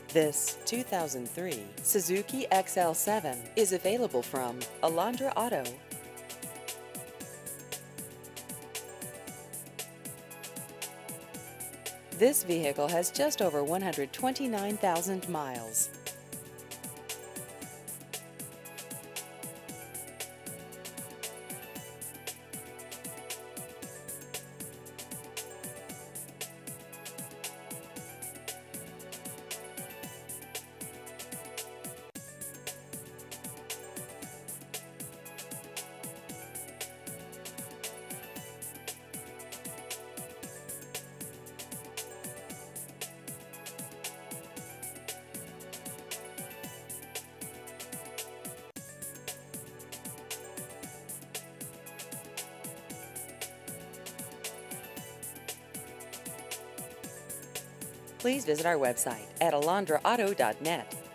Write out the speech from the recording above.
This 2003 Suzuki XL-7 is available from Alondra Auto. This vehicle has just over 129,000 miles. Please visit our website at alondraauto.net.